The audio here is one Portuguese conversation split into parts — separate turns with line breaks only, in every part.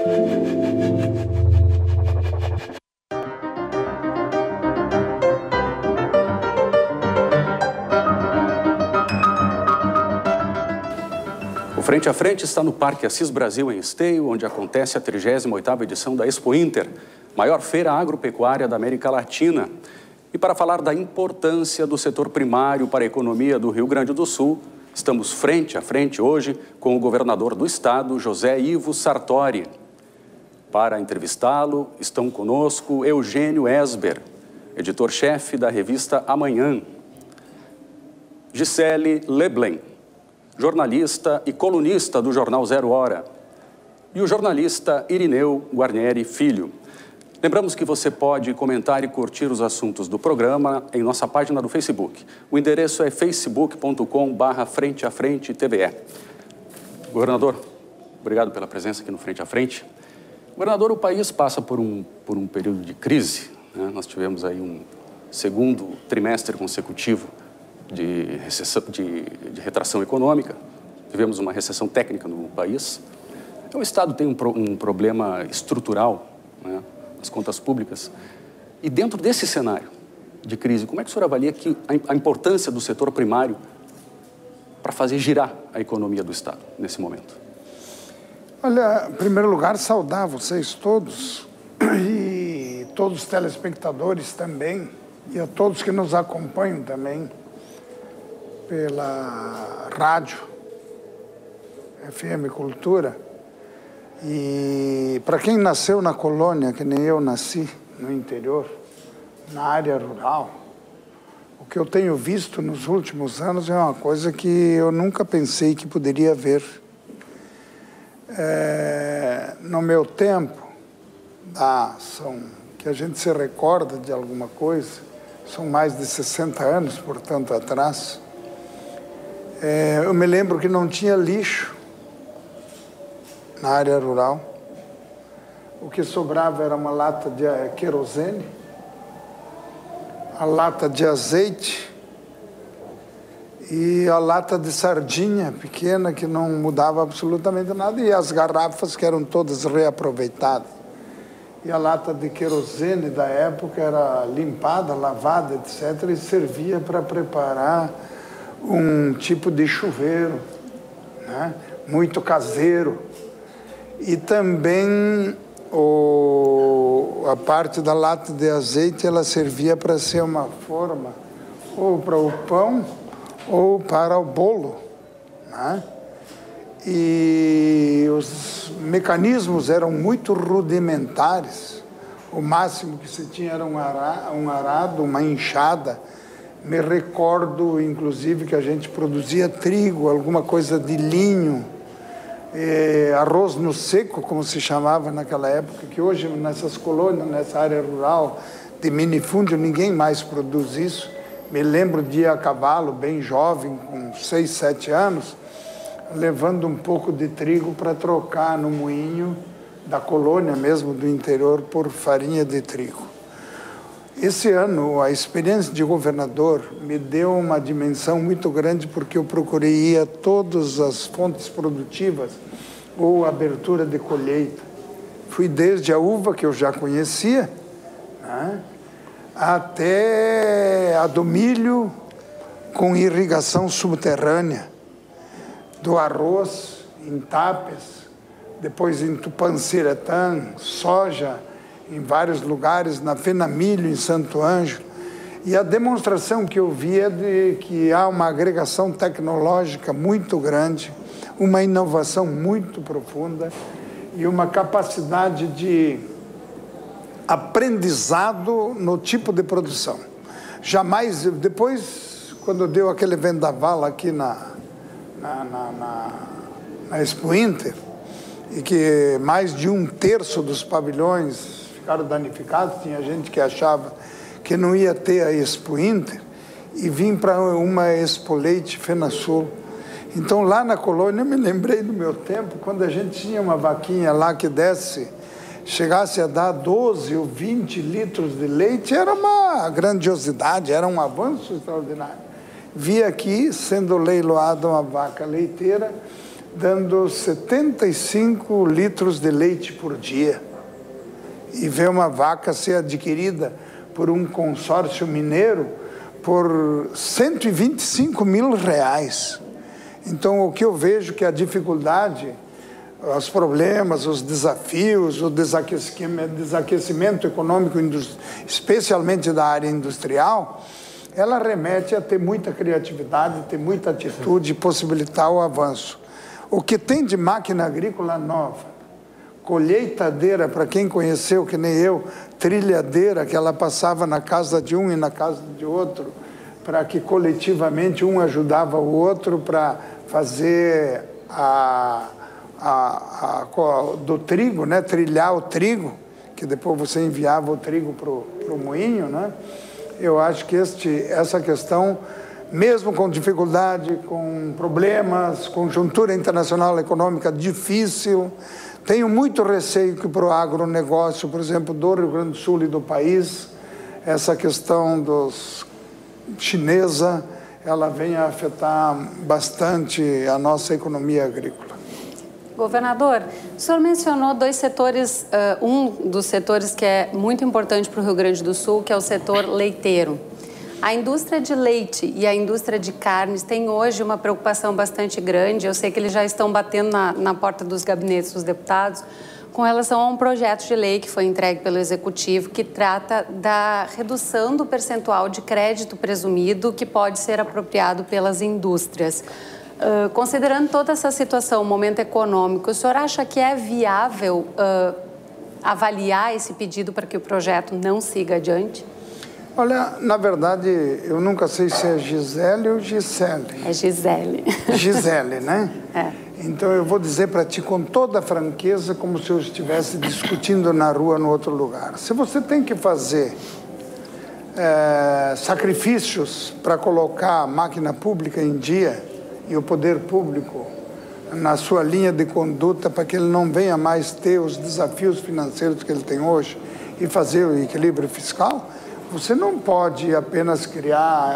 O Frente a Frente está no Parque Assis Brasil, em Esteio, onde acontece a 38ª edição da Expo Inter, maior feira agropecuária da América Latina. E para falar da importância do setor primário para a economia do Rio Grande do Sul, estamos frente a frente hoje com o governador do estado, José Ivo Sartori. Para entrevistá-lo, estão conosco Eugênio Esber, editor-chefe da revista Amanhã, Gisele Leblen, jornalista e colunista do jornal Zero Hora, e o jornalista Irineu Guarnieri Filho. Lembramos que você pode comentar e curtir os assuntos do programa em nossa página do Facebook. O endereço é facebook.com/frenteafrente-tve. Governador, obrigado pela presença aqui no Frente a Frente. Governador, o país passa por um período de crise, né? Nós tivemos aí um segundo trimestre consecutivo de retração econômica, tivemos uma recessão técnica no país. Então, o Estado tem um problema estrutural, né, nas contas públicas. E dentro desse cenário de crise, como é que o senhor avalia a importância do setor primário para fazer girar a economia do Estado nesse momento?
Olha, em primeiro lugar, saudar vocês todos e todos os telespectadores também, e a todos que nos acompanham também pela rádio, FM Cultura. E para quem nasceu na colônia, que nem eu nasci, no interior, na área rural, o que eu tenho visto nos últimos anos é uma coisa que eu nunca pensei que poderia ver. No meu tempo, que a gente se recorda de alguma coisa, são mais de 60 anos, portanto, atrás. Eu me lembro que não tinha lixo na área rural. O que sobrava era uma lata de querosene, a lata de azeite e a lata de sardinha pequena, que não mudava absolutamente nada, e as garrafas, que eram todas reaproveitadas. E a lata de querosene da época era limpada, lavada, etc., e servia para preparar um tipo de chuveiro, né, muito caseiro. E também a parte da lata de azeite, ela servia para ser uma forma ou para o pão ou para o bolo, né? E os mecanismos eram muito rudimentares. O máximo que se tinha era um arado, uma enxada. Me recordo, inclusive, que a gente produzia trigo, alguma coisa de linho, arroz no seco, como se chamava naquela época, que hoje, nessas colônias, nessa área rural de minifúndio, ninguém mais produz isso. Me lembro de ir a cavalo, bem jovem, com 6, 7 anos, levando um pouco de trigo para trocar no moinho da colônia mesmo, do interior, por farinha de trigo. Esse ano, a experiência de governador me deu uma dimensão muito grande, porque eu procurei ir a todas as fontes produtivas ou abertura de colheita. Fui desde a uva, que eu já conhecia, né, até a do milho com irrigação subterrânea, do arroz em Tapes, depois em Tupanciretã, soja em vários lugares, na Fenamilho, em Santo Ângelo. E a demonstração que eu vi é de que há uma agregação tecnológica muito grande, uma inovação muito profunda e uma capacidade de aprendizado no tipo de produção. Jamais, depois, quando deu aquele vendaval aqui na Expo Inter, e que mais de 1/3 dos pavilhões ficaram danificados, tinha gente que achava que não ia ter a Expo Inter, e vim para uma Expo Leite FenaSul. Então, lá na colônia, eu me lembrei do meu tempo, quando a gente tinha uma vaquinha lá que chegasse a dar 12 ou 20 litros de leite, era uma grandiosidade, era um avanço extraordinário. Vi aqui, sendo leiloada uma vaca leiteira, dando 75 litros de leite por dia. E ver uma vaca ser adquirida por um consórcio mineiro por R$125 mil. Então, o que eu vejo que a dificuldade, os problemas, os desafios, o desaquecimento econômico, especialmente da área industrial, ela remete a ter muita criatividade, ter muita atitude e possibilitar o avanço. O que tem de máquina agrícola nova, colheitadeira, para quem conheceu, que nem eu, trilhadeira, que ela passava na casa de um e na casa de outro, para que coletivamente um ajudava o outro para fazer do trigo, né? Trilhar o trigo, que depois você enviava o trigo para o moinho, né? Eu acho que essa questão, mesmo com dificuldade, com problemas, conjuntura internacional econômica difícil, tenho muito receio que para o agronegócio, por exemplo, do Rio Grande do Sul e do país, essa questão chinesa, ela venha a afetar bastante a nossa economia agrícola.
Governador, o senhor mencionou dois setores, um dos setores que é muito importante para o Rio Grande do Sul, que é o setor leiteiro. A indústria de leite e a indústria de carnes tem hoje uma preocupação bastante grande. Eu sei que eles já estão batendo na porta dos gabinetes dos deputados com relação a um projeto de lei que foi entregue pelo Executivo que trata da redução do percentual de crédito presumido que pode ser apropriado pelas indústrias. Considerando toda essa situação, o momento econômico, o senhor acha que é viável avaliar esse pedido para que o projeto não siga adiante?
Olha, na verdade, eu nunca sei se é Gisele ou Gisele.
É Gisele.
Gisele, né?
É.
Então, eu vou dizer para ti com toda franqueza, como se eu estivesse discutindo na rua, no outro lugar. Se você tem que fazer sacrifícios para colocar a máquina pública em dia e o poder público na sua linha de conduta para que ele não venha mais ter os desafios financeiros que ele tem hoje e fazer o equilíbrio fiscal, você não pode apenas criar,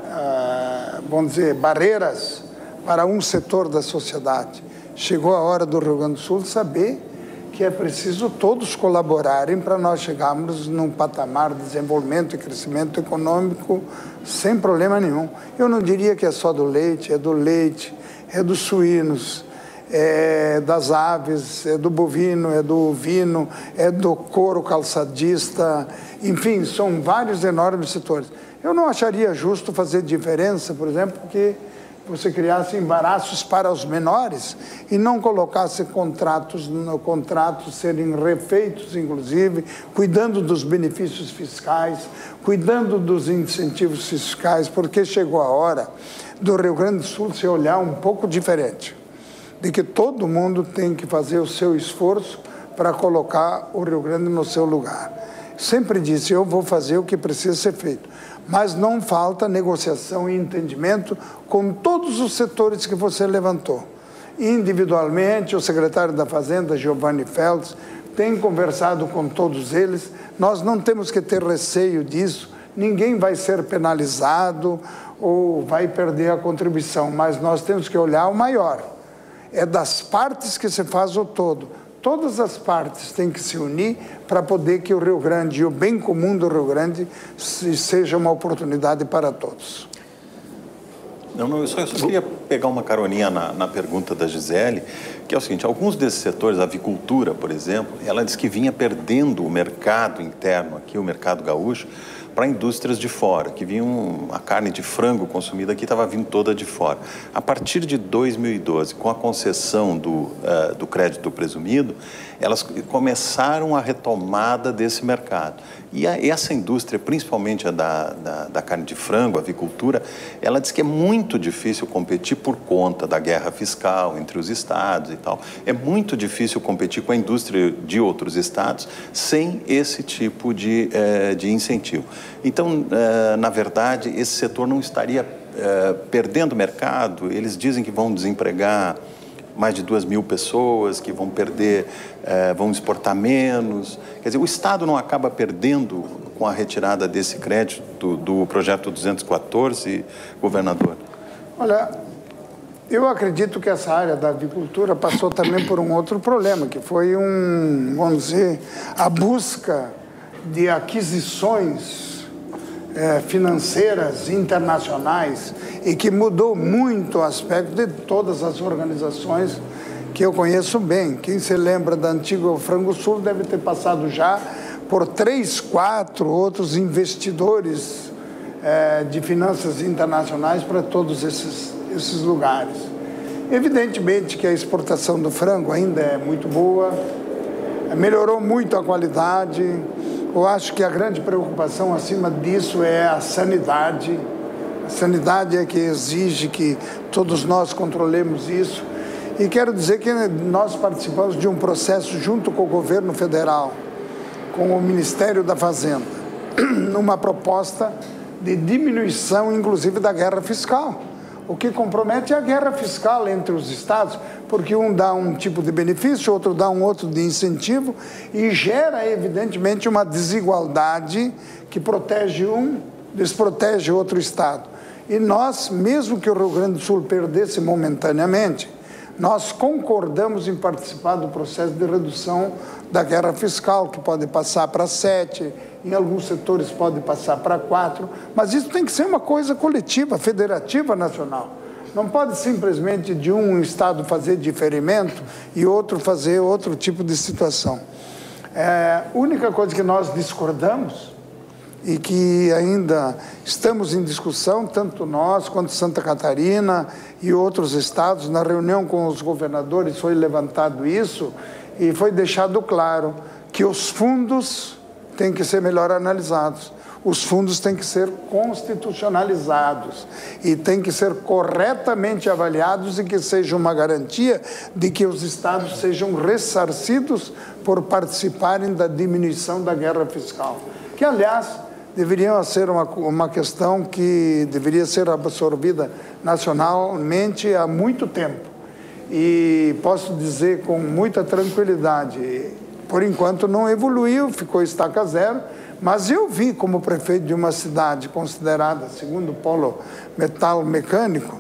vamos dizer, barreiras para um setor da sociedade. Chegou a hora do Rio Grande do Sul saber que é preciso todos colaborarem para nós chegarmos num patamar de desenvolvimento e crescimento econômico sem problema nenhum. Eu não diria que é só do leite, é dos suínos, é das aves, é do bovino, é do ovino, é do couro calçadista, enfim, são vários enormes setores. Eu não acharia justo fazer diferença, por exemplo, que você criasse embaraços para os menores e não colocasse contratos serem refeitos, inclusive, cuidando dos benefícios fiscais, cuidando dos incentivos fiscais, porque chegou a hora do Rio Grande do Sul se olhar um pouco diferente, de que todo mundo tem que fazer o seu esforço para colocar o Rio Grande no seu lugar. Sempre disse, eu vou fazer o que precisa ser feito, mas não falta negociação e entendimento com todos os setores que você levantou. Individualmente, o secretário da Fazenda, Giovanni Feltz, tem conversado com todos eles. Nós não temos que ter receio disso, ninguém vai ser penalizado ou vai perder a contribuição, mas nós temos que olhar o maior. É das partes que se faz o todo. Todas as partes têm que se unir para poder que o Rio Grande e o bem comum do Rio Grande seja uma oportunidade para todos.
Eu só queria pegar uma caroninha na pergunta da Gisele, que é o seguinte, alguns desses setores, a avicultura, por exemplo, ela diz que vinha perdendo o mercado interno aqui, o mercado gaúcho, para indústrias de fora, que vinham, a carne de frango consumida aqui estava vindo toda de fora. A partir de 2012, com a concessão do crédito presumido, elas começaram a retomada desse mercado. E essa indústria, principalmente a da carne de frango, a avicultura, ela diz que é muito difícil competir por conta da guerra fiscal entre os estados e tal. É muito difícil competir com a indústria de outros estados sem esse tipo de incentivo. Então, na verdade, esse setor não estaria perdendo mercado. Eles dizem que vão desempregar mais de 2.000 pessoas, que vão perder, vão exportar menos. Quer dizer, o Estado não acaba perdendo com a retirada desse crédito do projeto 214, governador?
Olha, Eu acredito que essa área da avicultura passou também por um outro problema, que foi vamos dizer, a busca de aquisições financeiras internacionais e que mudou muito o aspecto de todas as organizações que eu conheço bem. Quem se lembra da antiga Frango Sul deve ter passado já por 3, 4 outros investidores de finanças internacionais para todos esses lugares. Evidentemente que a exportação do frango ainda é muito boa, melhorou muito a qualidade. Eu acho que a grande preocupação acima disso é a sanidade. A sanidade é que exige que todos nós controlemos isso. E quero dizer que nós participamos de um processo junto com o governo federal, com o Ministério da Fazenda, numa proposta de diminuição, inclusive, da guerra fiscal. O que compromete é a guerra fiscal entre os estados, porque um dá um tipo de benefício, outro dá um outro de incentivo e gera, evidentemente, uma desigualdade que protege um, desprotege outro estado. E nós, mesmo que o Rio Grande do Sul perdesse momentaneamente, nós concordamos em participar do processo de redução da guerra fiscal, que pode passar para 7, em alguns setores pode passar para 4, mas isso tem que ser uma coisa coletiva, federativa, nacional. Não pode simplesmente de um estado fazer diferimento e outro fazer outro tipo de situação. A única coisa que nós discordamos e que ainda estamos em discussão, tanto nós quanto Santa Catarina e outros estados, na reunião com os governadores foi levantado isso e foi deixado claro que os fundos têm que ser melhor analisados, os fundos têm que ser constitucionalizados e têm que ser corretamente avaliados e que seja uma garantia de que os estados sejam ressarcidos por participarem da diminuição da guerra fiscal, que, aliás, deveria ser uma questão que deveria ser absorvida nacionalmente há muito tempo. E posso dizer com muita tranquilidade, por enquanto não evoluiu, ficou estaca zero, mas eu vi como prefeito de uma cidade considerada segundo polo metal mecânico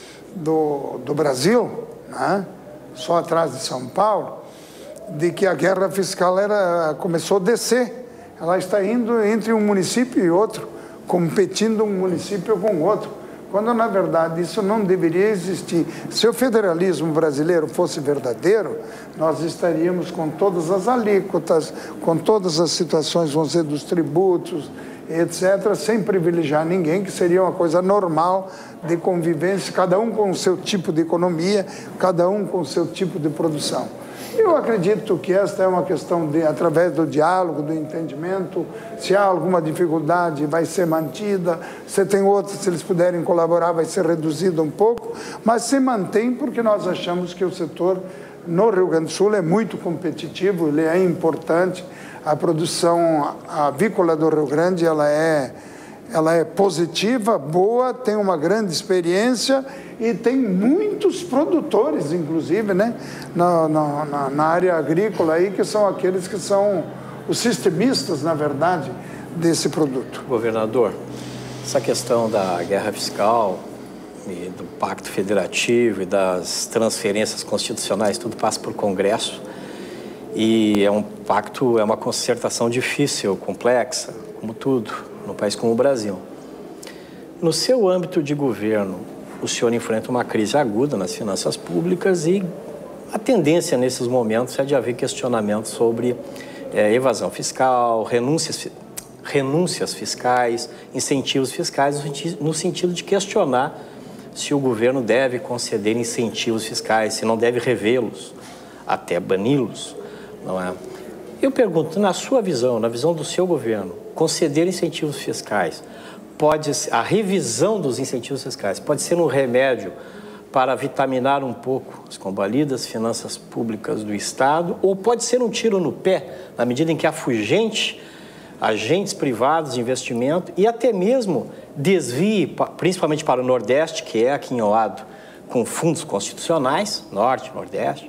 do Brasil, né, só atrás de São Paulo, de que a guerra fiscal começou a descer. Ela está indo entre um município e outro, competindo um município com o outro, quando, na verdade, isso não deveria existir. Se o federalismo brasileiro fosse verdadeiro, nós estaríamos com todas as alíquotas, com todas as situações, vamos dizer, dos tributos, etc., sem privilegiar ninguém, que seria uma coisa normal de convivência, cada um com o seu tipo de economia, cada um com o seu tipo de produção. Eu acredito que esta é uma questão de, através do diálogo, do entendimento, se há alguma dificuldade vai ser mantida, se tem outras, se eles puderem colaborar, vai ser reduzido um pouco, mas se mantém porque nós achamos que o setor no Rio Grande do Sul é muito competitivo, ele é importante, a produção avícola do Rio Grande, ela é positiva, boa, tem uma grande experiência e tem muitos produtores, inclusive, né, na área agrícola, aí, que são aqueles que são os sistemistas, na verdade, desse produto.
Governador, essa questão da guerra fiscal e do pacto federativo e das transferências constitucionais, tudo passa por Congresso e é um pacto, é uma concertação difícil, complexa, como tudo, num país como o Brasil. No seu âmbito de governo, o senhor enfrenta uma crise aguda nas finanças públicas e a tendência nesses momentos é de haver questionamentos sobre evasão fiscal, renúncias fiscais, incentivos fiscais, no sentido de questionar se o governo deve conceder incentivos fiscais, se não deve revê-los, até bani-los, não é? Eu pergunto, na sua visão, na visão do seu governo, conceder incentivos fiscais, a revisão dos incentivos fiscais pode ser um remédio para vitaminar um pouco as combalidas finanças públicas do Estado, ou pode ser um tiro no pé, na medida em que afugente agentes privados de investimento e até mesmo desvie, principalmente para o Nordeste, que é aquinhoado com fundos constitucionais, Norte, Nordeste,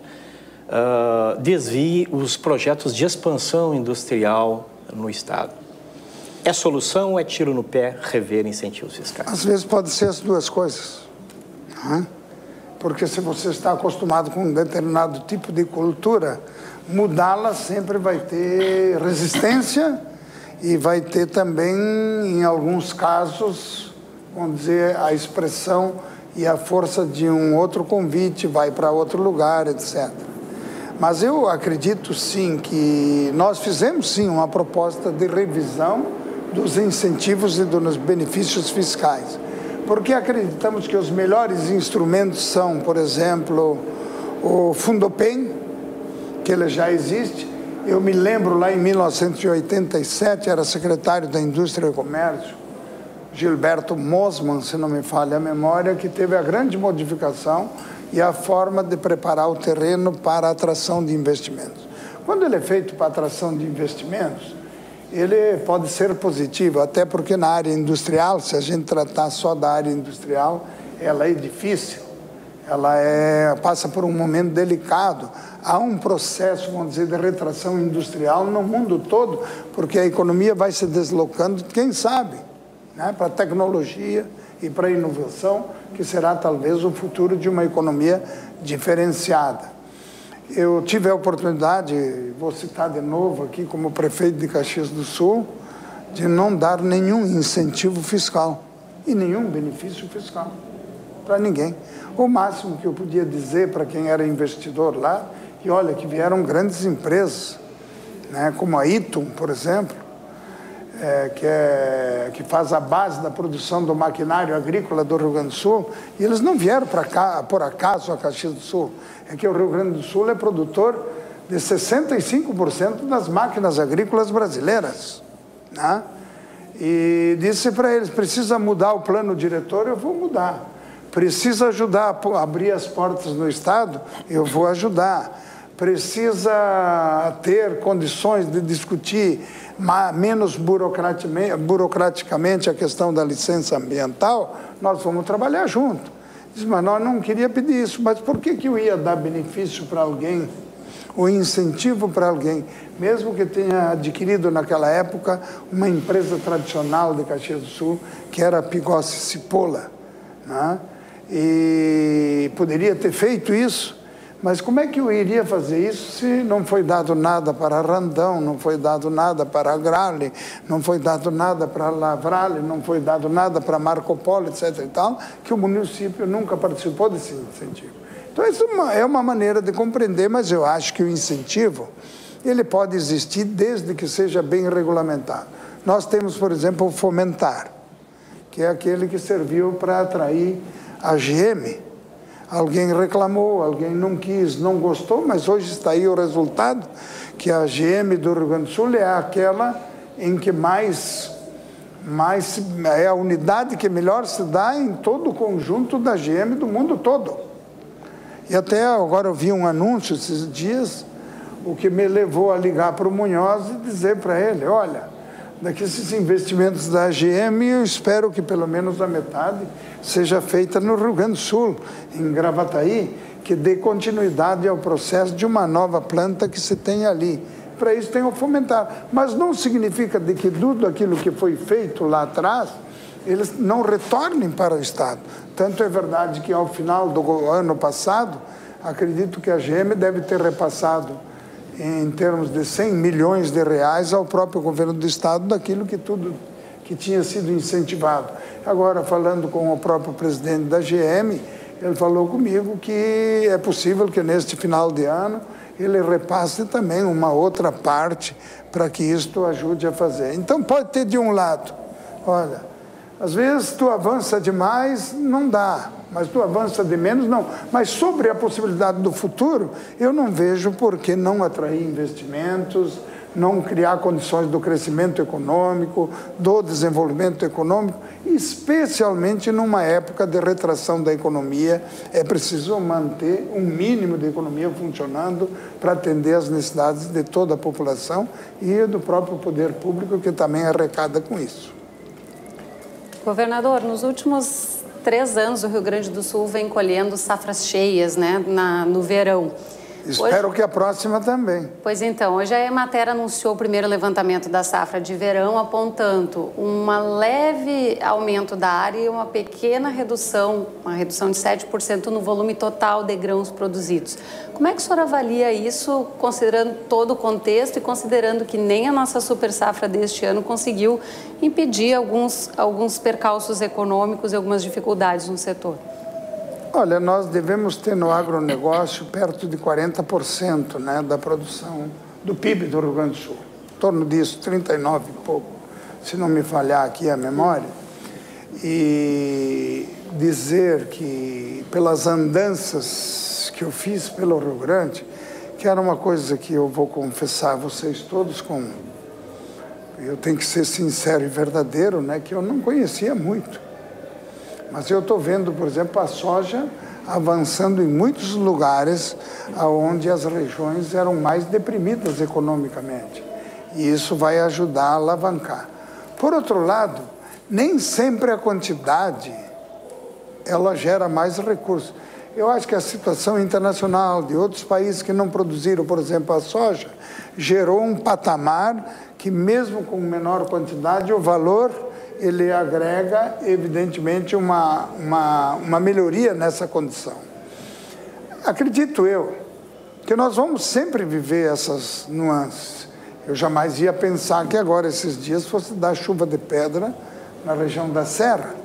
desvie os projetos de expansão industrial no Estado. É solução ou é tiro no pé rever incentivos fiscais?
Às vezes pode ser as duas coisas, não é? porque se você está acostumado com um determinado tipo de cultura, mudá-la sempre vai ter resistência e vai ter também, em alguns casos, vamos dizer, a expressão e a força de um outro convite, vai para outro lugar, etc. Mas eu acredito sim que nós fizemos sim uma proposta de revisão dos incentivos e dos benefícios fiscais, porque acreditamos que os melhores instrumentos são, por exemplo, o Fundopem, que ele já existe. Eu me lembro lá em 1987, era secretário da Indústria e Comércio, Gilberto Mosman, se não me falha a memória, que teve a grande modificação e a forma de preparar o terreno para a atração de investimentos. Quando ele é feito para atração de investimentos, ele pode ser positivo, até porque na área industrial, se a gente tratar só da área industrial, ela é difícil, ela passa por um momento delicado. Há um processo, vamos dizer, de retração industrial no mundo todo, porque a economia vai se deslocando, quem sabe, né, para a tecnologia e para a inovação, que será talvez o futuro de uma economia diferenciada. Eu tive a oportunidade, vou citar de novo aqui como prefeito de Caxias do Sul, de não dar nenhum incentivo fiscal e nenhum benefício fiscal para ninguém. O máximo que eu podia dizer para quem era investidor lá, que olha, que vieram grandes empresas, né, como a Itum, por exemplo, que faz a base da produção do maquinário agrícola do Rio Grande do Sul, e eles não vieram para cá, por acaso, a Caxias do Sul. É que o Rio Grande do Sul é produtor de 65% das máquinas agrícolas brasileiras, né? E disse para eles, precisa mudar o plano diretor, eu vou mudar. Precisa ajudar a abrir as portas no Estado, eu vou ajudar. Precisa ter condições de discutir menos burocraticamente a questão da licença ambiental, nós vamos trabalhar junto. Diz, mas nós não queríamos pedir isso, mas por que eu ia dar benefício para alguém, o incentivo para alguém, mesmo que tenha adquirido naquela época uma empresa tradicional de Caxias do Sul, que era a Pigossi Cipolla, né? E poderia ter feito isso, mas como é que eu iria fazer isso se não foi dado nada para Randão, não foi dado nada para Agrale, não foi dado nada para Lavrale, não foi dado nada para Marco Polo, etc. e tal, que o município nunca participou desse incentivo. Então, isso é uma maneira de compreender, mas eu acho que o incentivo, ele pode existir desde que seja bem regulamentado. Nós temos, por exemplo, o Fomentar, que é aquele que serviu para atrair a GM. Alguém reclamou, alguém não quis, não gostou, mas hoje está aí o resultado, que a GM do Rio Grande do Sul é aquela em que mais é a unidade que melhor se dá em todo o conjunto da GM do mundo todo. E até agora eu vi um anúncio esses dias, o que me levou a ligar para o Munhoz e dizer para ele, olha, daqueles investimentos da GM, eu espero que pelo menos a metade seja feita no Rio Grande do Sul, em Gravataí, que dê continuidade ao processo de uma nova planta que se tem ali. Para isso tem o Fomentar. Mas não significa de que tudo aquilo que foi feito lá atrás, eles não retornem para o Estado. Tanto é verdade que ao final do ano passado, acredito que a GM deve ter repassado em termos de 100 milhões de reais ao próprio governo do Estado daquilo que tudo que tinha sido incentivado. Agora, falando com o próprio presidente da GM, ele falou comigo que é possível que neste final de ano ele repasse também uma outra parte para que isto ajude a fazer. Então, pode ter de um lado, olha, às vezes tu avança demais, não dá, mas tu avança de menos, não. Mas sobre a possibilidade do futuro, eu não vejo por que não atrair investimentos, não criar condições do crescimento econômico, do desenvolvimento econômico, especialmente numa época de retração da economia. É preciso manter um mínimo de economia funcionando para atender às necessidades de toda a população e do próprio poder público, que também arrecada com isso.
Governador, nos últimos 3 anos o Rio Grande do Sul vem colhendo safras cheias, né, no verão.
Espero que a próxima também.
Pois então, hoje a Emater anunciou o primeiro levantamento da safra de verão, apontando um leve aumento da área e uma pequena redução, uma redução de 7% no volume total de grãos produzidos. Como é que o senhor avalia isso, considerando todo o contexto e considerando que nem a nossa super safra deste ano conseguiu impedir alguns percalços econômicos e algumas dificuldades no setor?
Olha, nós devemos ter no agronegócio perto de 40%, né, da produção do PIB do Rio Grande do Sul. Em torno disso, 39 e pouco, se não me falhar aqui a memória. E dizer que pelas andanças que eu fiz pelo Rio Grande, que era uma coisa que eu vou confessar a vocês todos, eu tenho que ser sincero e verdadeiro, né, que eu não conhecia muito. Mas eu estou vendo, por exemplo, a soja avançando em muitos lugares onde as regiões eram mais deprimidas economicamente. E isso vai ajudar a alavancar. Por outro lado, nem sempre a quantidade ela gera mais recursos. Eu acho que a situação internacional de outros países que não produziram, por exemplo, a soja, gerou um patamar que, mesmo com menor quantidade, o valor ele agrega, evidentemente, uma melhoria nessa condição. Acredito eu que nós vamos sempre viver essas nuances. Eu jamais ia pensar que agora, esses dias, fosse dar chuva de pedra na região da Serra.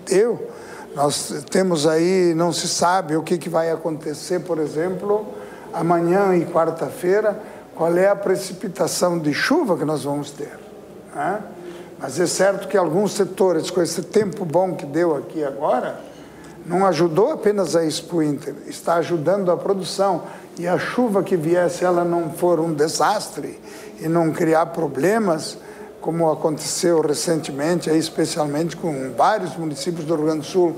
Nós temos aí, não se sabe o que vai acontecer, por exemplo, amanhã e quarta-feira, qual é a precipitação de chuva que nós vamos ter, né? Mas é certo que alguns setores, com esse tempo bom que deu aqui agora, não ajudou apenas a Expo Inter, está ajudando a produção. E a chuva que viesse, ela não for um desastre e não criar problemas, como aconteceu recentemente, especialmente com vários municípios do Rio Grande do Sul,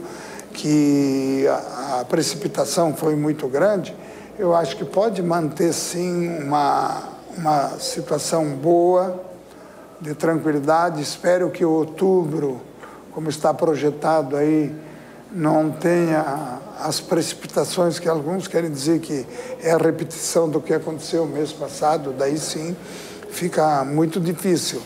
que a precipitação foi muito grande, eu acho que pode manter, sim, uma situação boa, de tranquilidade. Espero que outubro, como está projetado aí, não tenha as precipitações que alguns querem dizer que é a repetição do que aconteceu o mês passado, daí sim fica muito difícil.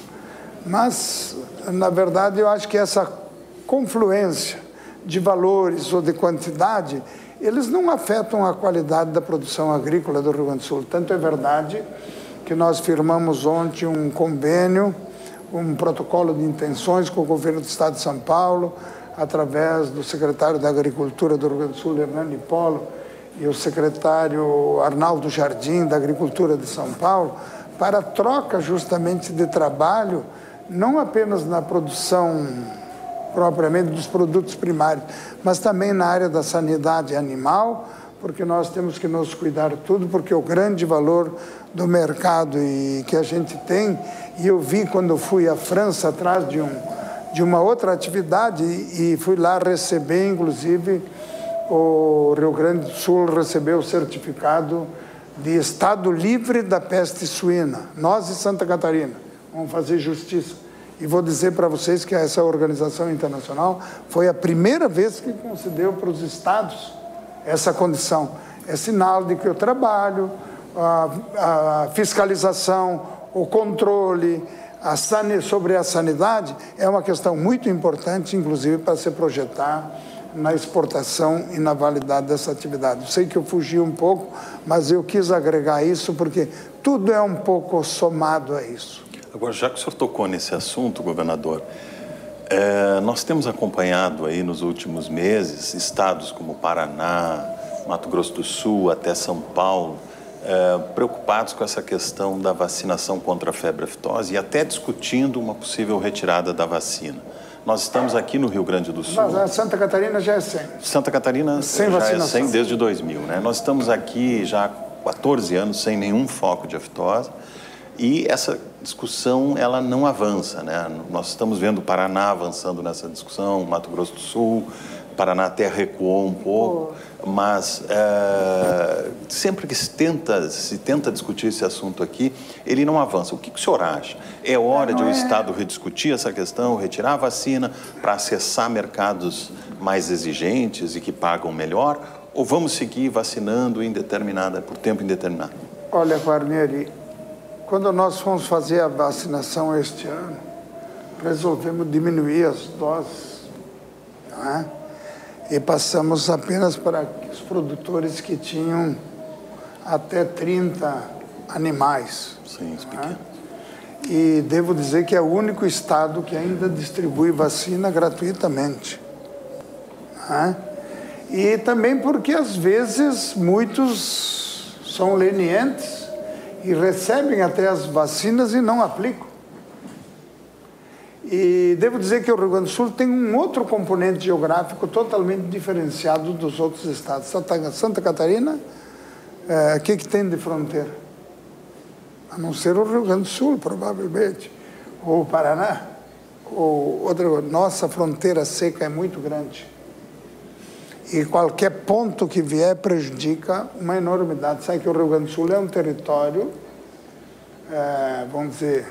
Mas, na verdade, eu acho que essa confluência de valores ou de quantidade, eles não afetam a qualidade da produção agrícola do Rio Grande do Sul. Tanto é verdade que nós firmamos ontem um convênio, um protocolo de intenções com o governo do Estado de São Paulo, através do secretário da Agricultura do Rio Grande do Sul, Hernani Polo, e o secretário Arnaldo Jardim, da Agricultura de São Paulo, para troca justamente de trabalho, não apenas na produção propriamente dos produtos primários, mas também na área da sanidade animal, porque nós temos que nos cuidar tudo, porque o grande valor do mercado e que a gente tem, e eu vi quando eu fui à França atrás de uma outra atividade e fui lá receber, inclusive, o Rio Grande do Sul recebeu o certificado de Estado livre da peste suína. Nós e Santa Catarina vamos fazer justiça. E vou dizer para vocês que essa organização internacional foi a primeira vez que concedeu para os estados essa condição. É sinal de que o trabalho, a fiscalização, o controle sobre a sanidade é uma questão muito importante, inclusive, para se projetar na exportação e na validade dessa atividade. Eu sei que eu fugi um pouco, mas eu quis agregar isso porque tudo é um pouco somado a isso.
Agora, já que o senhor tocou nesse assunto, governador, nós temos acompanhado aí nos últimos meses estados como Paraná, Mato Grosso do Sul, até São Paulo, preocupados com essa questão da vacinação contra a febre aftosa e até discutindo uma possível retirada da vacina. Nós estamos aqui no Rio Grande do Sul.
Mas Santa Catarina já é 100.
Santa Catarina
sem
já
vacinação.
É 100 desde 2000, né? Nós estamos aqui já há 14 anos sem nenhum foco de aftosa e essa discussão ela não avança, né? Nós estamos vendo o Paraná avançando nessa discussão, Mato Grosso do Sul, Paraná até recuou um pouco, mas sempre que se tenta discutir esse assunto aqui, ele não avança. O que o senhor acha? É hora de o Estado rediscutir essa questão, retirar a vacina para acessar mercados mais exigentes e que pagam melhor? ou vamos seguir vacinando por tempo indeterminado?
Olha, Guarnieri, quando nós fomos fazer a vacinação este ano, resolvemos diminuir as doses, não é? E passamos apenas para os produtores que tinham até 30 animais.
Sim, os pequenos.
E devo dizer que é o único estado que ainda distribui vacina gratuitamente. Né? E também porque, às vezes, muitos são lenientes e recebem até as vacinas e não aplicam. E devo dizer que o Rio Grande do Sul tem um outro componente geográfico totalmente diferenciado dos outros estados. Santa Catarina, o que tem de fronteira? A não ser o Rio Grande do Sul, provavelmente, ou o Paraná, ou outra. Nossa fronteira seca é muito grande. E qualquer ponto que vier prejudica uma enormidade. Sabe que o Rio Grande do Sul é um território, vamos dizer,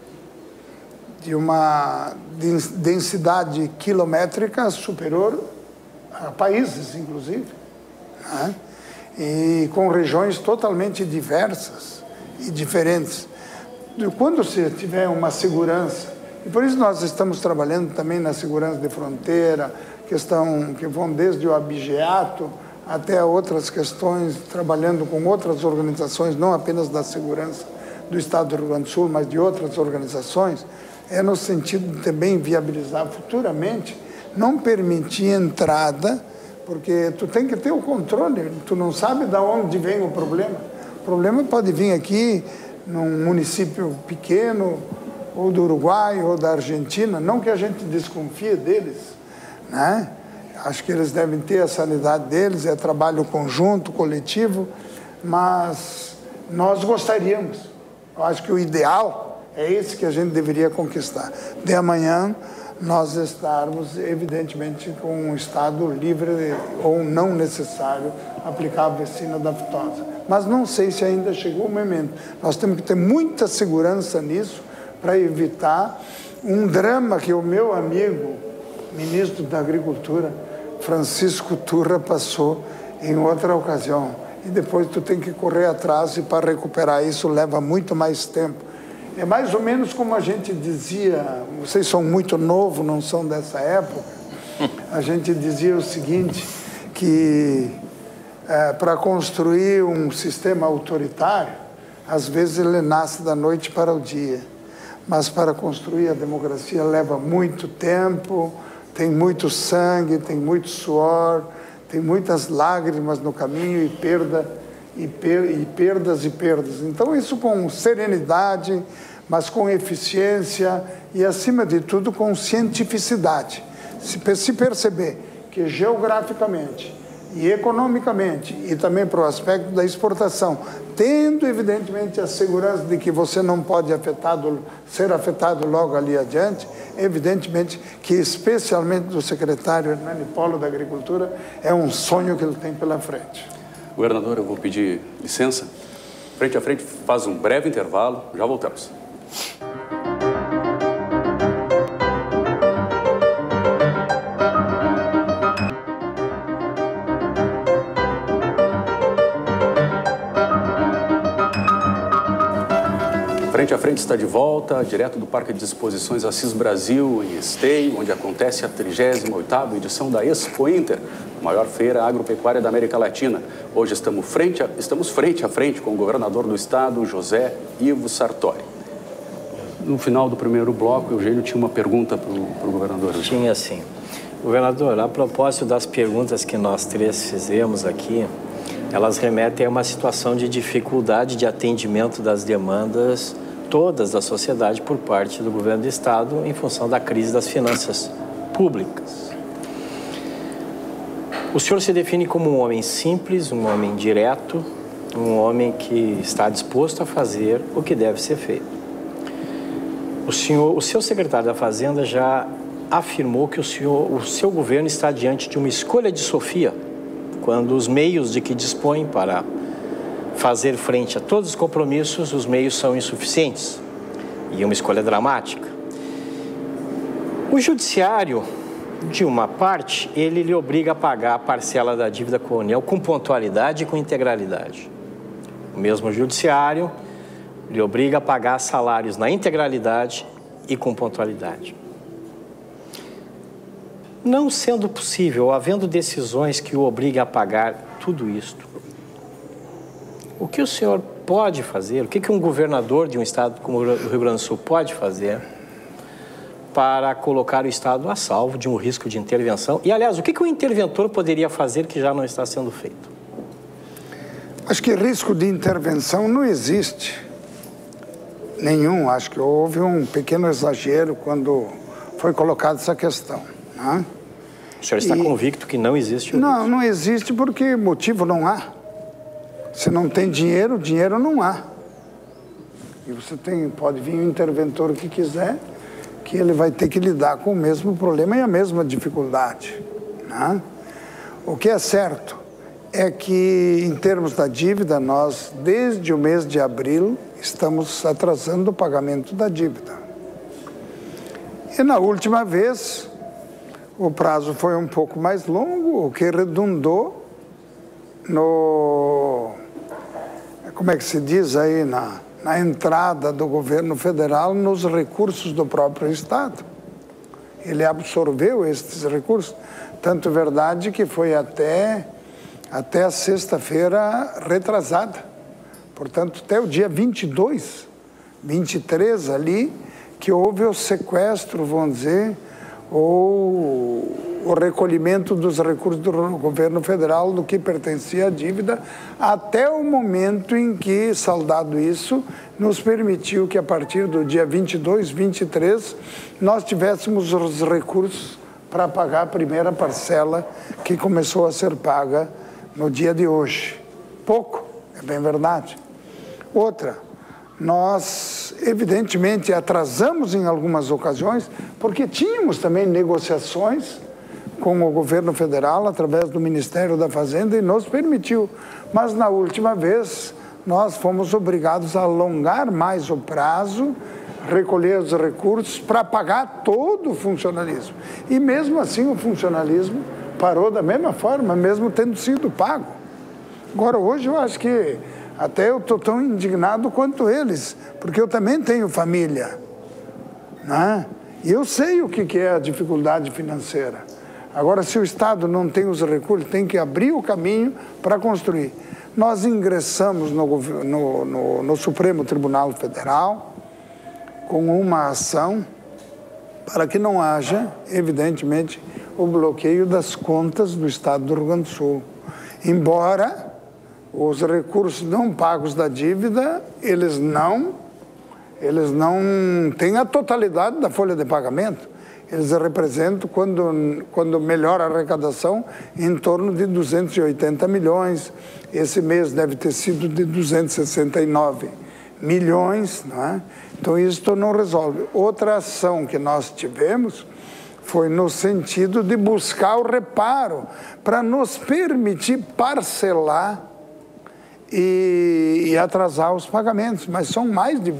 de uma densidade quilométrica superior a países, inclusive, né? E com regiões totalmente diversas e diferentes. Quando se tiver uma segurança, e por isso nós estamos trabalhando também na segurança de fronteira, que vão desde o abigeato até outras questões, trabalhando com outras organizações, não apenas da segurança do Estado do Rio Grande do Sul, mas de outras organizações, é no sentido de também viabilizar futuramente, não permitir entrada, porque tu tem que ter o controle, tu não sabe de onde vem o problema. O problema pode vir aqui, num município pequeno, ou do Uruguai, ou da Argentina, não que a gente desconfie deles, né? Acho que eles devem ter a sanidade deles, é trabalho conjunto, coletivo, mas nós gostaríamos. Eu acho que o ideal é esse que a gente deveria conquistar. De amanhã, nós estarmos, evidentemente, com um estado livre ou não necessário aplicar a vacina da aftosa. Mas não sei se ainda chegou o momento. Nós temos que ter muita segurança nisso para evitar um drama que o meu amigo, ministro da Agricultura, Francisco Turra, passou em outra ocasião. E depois tu tem que correr atrás e para recuperar isso leva muito mais tempo. É mais ou menos como a gente dizia, vocês são muito novos, não são dessa época, a gente dizia o seguinte, que para construir um sistema autoritário, às vezes ele nasce da noite para o dia, mas para construir a democracia leva muito tempo, tem muito sangue, tem muito suor, tem muitas lágrimas no caminho e perdas. Então, isso com serenidade, mas com eficiência e, acima de tudo, com cientificidade. Se perceber que geograficamente e economicamente, e também para o aspecto da exportação, tendo, evidentemente, a segurança de que você não pode ser afetado logo ali adiante, evidentemente que, especialmente do secretário Hernani Polo da Agricultura, é um sonho que ele tem pela frente.
Governador, eu vou pedir licença. Frente a frente, faz um breve intervalo, já voltamos. Frente a Frente está de volta, direto do Parque de Exposições Assis Brasil, em Esteio, onde acontece a 38ª edição da Expo Inter, a maior feira agropecuária da América Latina. Hoje estamos frente a frente com o governador do estado, José Ivo Sartori. No final do primeiro bloco, o Eugênio tinha uma pergunta para o governador.
Tinha sim. Governador, a propósito das perguntas que nós três fizemos aqui, elas remetem a uma situação de dificuldade de atendimento das demandas todas da sociedade por parte do governo do estado em função da crise das finanças públicas. O senhor se define como um homem simples, um homem direto, um homem que está disposto a fazer o que deve ser feito. O seu secretário da Fazenda já afirmou que o seu governo está diante de uma escolha de Sofia, quando os meios de que dispõe para fazer frente a todos os compromissos, os meios são insuficientes. E uma escolha dramática. O judiciário de uma parte, ele lhe obriga a pagar a parcela da dívida com a União com pontualidade e com integralidade. O mesmo judiciário lhe obriga a pagar salários na integralidade e com pontualidade. Não sendo possível, havendo decisões que o obriguem a pagar tudo isto, o que o senhor pode fazer, o que um governador de um estado como o Rio Grande do Sul pode fazer para colocar o estado a salvo de um risco de intervenção? E, aliás, o que um interventor poderia fazer que já não está sendo feito?
Acho que risco de intervenção não existe nenhum. Acho que houve um pequeno exagero quando foi colocada essa questão, né?
O senhor está convicto que não existe? Não,
não existe porque motivo não há. Se não tem dinheiro, dinheiro não há. E você pode vir o interventor que quiser, que ele vai ter que lidar com o mesmo problema e a mesma dificuldade, né? O que é certo é que, em termos da dívida, nós, desde o mês de abril, estamos atrasando o pagamento da dívida. E na última vez, o prazo foi um pouco mais longo, o que redundou no... Como é que se diz aí? Na entrada do governo federal nos recursos do próprio Estado. Ele absorveu estes recursos, tanto verdade que foi até a sexta-feira retrasada. Portanto, até o dia 22, 23 ali, que houve o sequestro, vamos dizer, ou o recolhimento dos recursos do governo federal do que pertencia à dívida, até o momento em que, saldado isso, nos permitiu que a partir do dia 22, 23, nós tivéssemos os recursos para pagar a primeira parcela que começou a ser paga no dia de hoje. Pouco, é bem verdade. Outra, nós evidentemente atrasamos em algumas ocasiões, porque tínhamos também negociações com o governo federal através do Ministério da Fazenda e nos permitiu. Mas na última vez nós fomos obrigados a alongar mais o prazo, recolher os recursos para pagar todo o funcionalismo. E mesmo assim o funcionalismo parou da mesma forma, mesmo tendo sido pago. Agora hoje eu acho que até eu estou tão indignado quanto eles, porque eu também tenho família, né? E eu sei o que é a dificuldade financeira. Agora, se o Estado não tem os recursos, tem que abrir o caminho para construir. Nós ingressamos no Supremo Tribunal Federal com uma ação para que não haja, evidentemente, o bloqueio das contas do Estado do Rio Grande do Sul. Embora os recursos não pagos da dívida, eles não têm a totalidade da folha de pagamento. Eles representam, quando melhora a arrecadação, em torno de 280 milhões. Esse mês deve ter sido de 269 milhões, não é? Então, isso não resolve. Outra ação que nós tivemos foi no sentido de buscar o reparo, para nos permitir parcelar e atrasar os pagamentos. Mas são mais de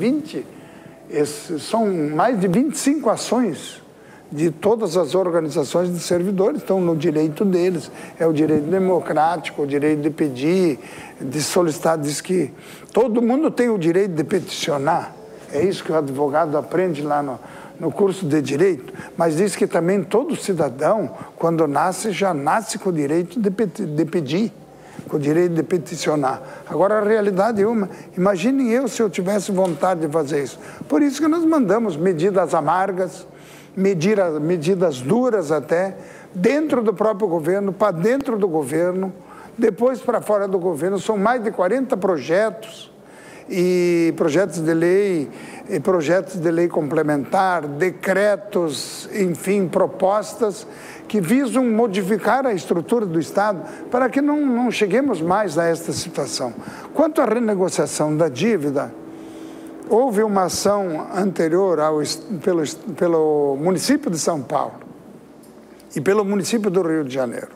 25 ações de todas as organizações de servidores, estão no direito deles. É o direito democrático, o direito de pedir, de solicitar. Diz que todo mundo tem o direito de peticionar. É isso que o advogado aprende lá no curso de direito. Mas diz que também todo cidadão, quando nasce, já nasce com o direito de pedir, com o direito de peticionar. Agora, a realidade é uma. Imaginem eu se eu tivesse vontade de fazer isso. Por isso que nós mandamos medidas amargas, medidas duras até, dentro do próprio governo, para dentro do governo, depois para fora do governo. São mais de 40 projetos, e projetos de lei complementar, decretos, enfim, propostas que visam modificar a estrutura do Estado para que não cheguemos mais a esta situação. Quanto à renegociação da dívida, houve uma ação anterior pelo município de São Paulo e pelo município do Rio de Janeiro.